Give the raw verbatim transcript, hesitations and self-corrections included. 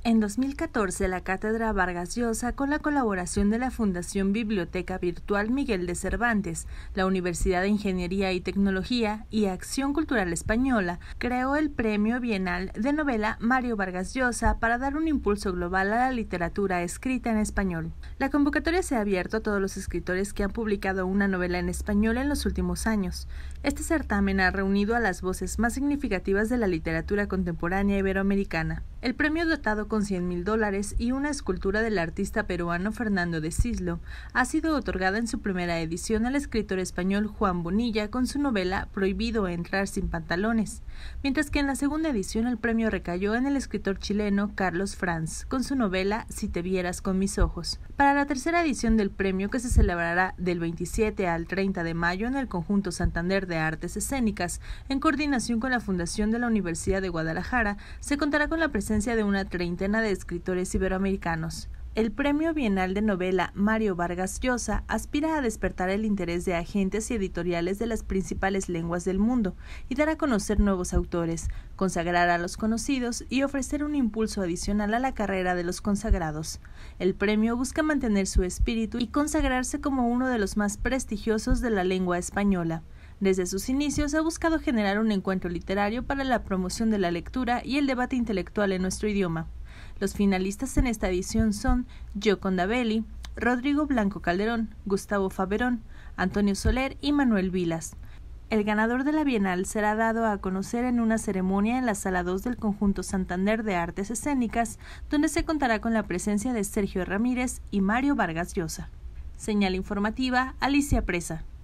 En dos mil catorce, la Cátedra Vargas Llosa, con la colaboración de la Fundación Biblioteca Virtual Miguel de Cervantes, la Universidad de Ingeniería y Tecnología y Acción Cultural Española, creó el Premio Bienal de Novela Mario Vargas Llosa para dar un impulso global a la literatura escrita en español. La convocatoria se ha abierto a todos los escritores que han publicado una novela en español en los últimos años. Este certamen ha reunido a las voces más significativas de la literatura contemporánea iberoamericana. El premio, dotado con cien mil dólares y una escultura del artista peruano Fernando de Cislo, ha sido otorgada en su primera edición al escritor español Juan Bonilla con su novela Prohibido entrar sin pantalones, mientras que en la segunda edición el premio recayó en el escritor chileno Carlos Franz con su novela Si te vieras con mis ojos. Para la tercera edición del premio, que se celebrará del veintisiete al treinta de mayo en el Conjunto Santander de Artes Escénicas, en coordinación con la Fundación de la Universidad de Guadalajara, se contará con la presencia de una treintena de escritores iberoamericanos. El Premio Bienal de Novela Mario Vargas Llosa aspira a despertar el interés de agentes y editoriales de las principales lenguas del mundo y dar a conocer nuevos autores, consagrar a los conocidos y ofrecer un impulso adicional a la carrera de los consagrados. El premio busca mantener su espíritu y consagrarse como uno de los más prestigiosos de la lengua española. Desde sus inicios ha buscado generar un encuentro literario para la promoción de la lectura y el debate intelectual en nuestro idioma. Los finalistas en esta edición son Gioconda Belli, Rodrigo Blanco Calderón, Gustavo Faberón, Antonio Soler y Manuel Vilas. El ganador de la Bienal será dado a conocer en una ceremonia en la Sala dos del Conjunto Santander de Artes Escénicas, donde se contará con la presencia de Sergio Ramírez y Mario Vargas Llosa. Señal informativa, Alicia Presa.